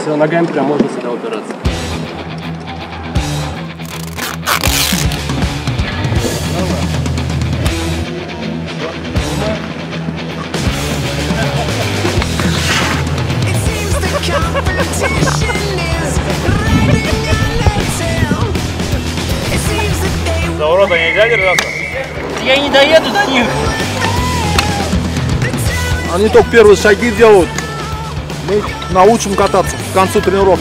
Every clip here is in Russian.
ногами прям можно сюда упираться. За ворота нельзя держаться? Я не доеду до них. Они только первые шаги делают. Мы их научим кататься к концу тренировки.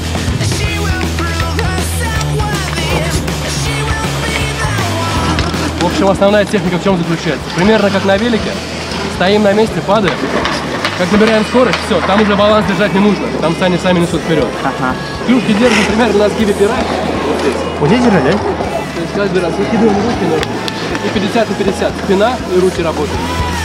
В общем, основная техника в чем заключается? Примерно как на велике. Стоим на месте, падаем. Как набираем скорость, все, там уже баланс держать не нужно. Там сани сами несут вперед. Ага. Клюшки держим примерно на сгибе пера. Вот здесь. Вот здесь держать, да? То есть каждый раз выкидываем руки, ноги. И 50 на 50. Спина и руки работают.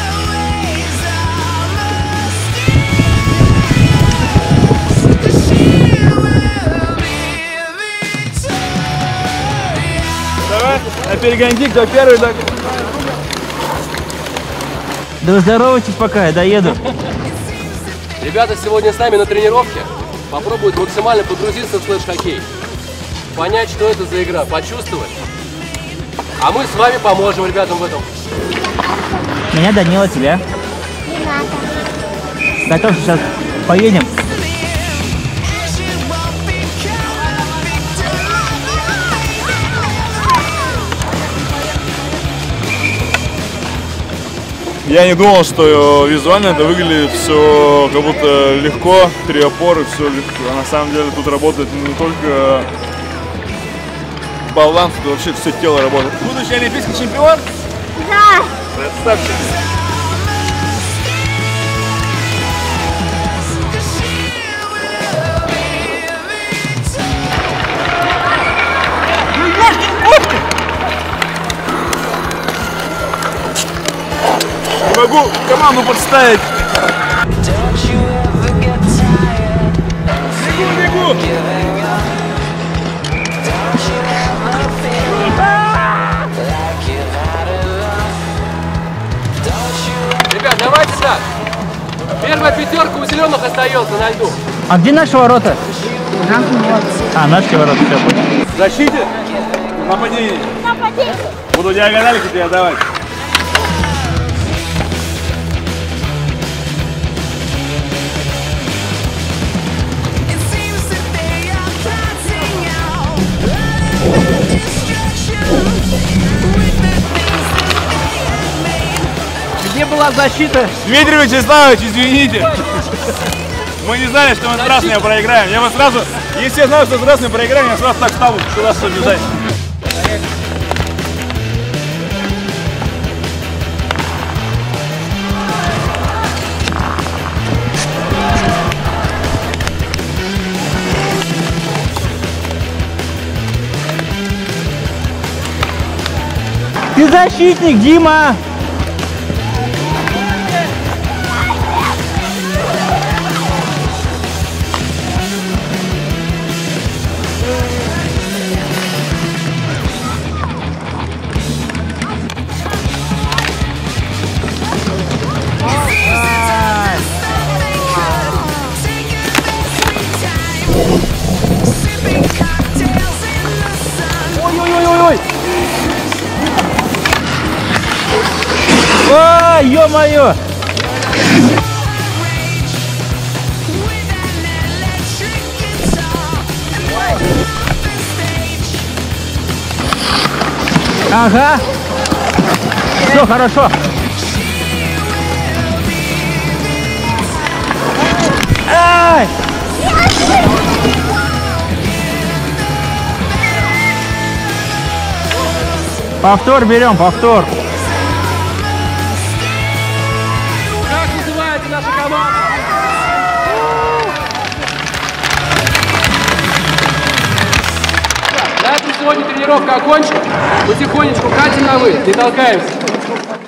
Давай, на перегонки, кто первый, так. Да вы здоровайтесь пока, я доеду. Ребята сегодня с нами на тренировке попробуют максимально погрузиться в флеш-хоккей. Понять, что это за игра, почувствовать. А мы с вами поможем ребятам в этом. Меня Данила, тебя. Готов, сейчас поедем. Я не думал, что визуально это выглядит все как будто легко, 3 опоры, все легко. А на самом деле тут работает не только баланс, тут вообще все тело работает. Будущий олимпийский чемпион? Да. Красавчик. Не могу команду подставить. Бегу. Ребят, давайте так. Первая пятерка у зеленых остается на льду. А где наши ворота? А, наши ворота, все, понял. Защите. Нападение. Нападение. Буду диагональки тебе давать. Где была защита? Дмитрий Вячеславович, извините. Мы не знали, что мы с красными проиграем. Я бы сразу, если я знал, что с красными проиграем, я сразу так стал туда, чтобы бежать. Ты защитник, Дима! Ой-ой-ой-ой-ой! Ой, ё-моё! Ага! Все хорошо! Ай! Повтор берем, повтор. Как называется наша команда? На этом сегодня тренировка окончена. Потихонечку катим на выезд, не толкаемся.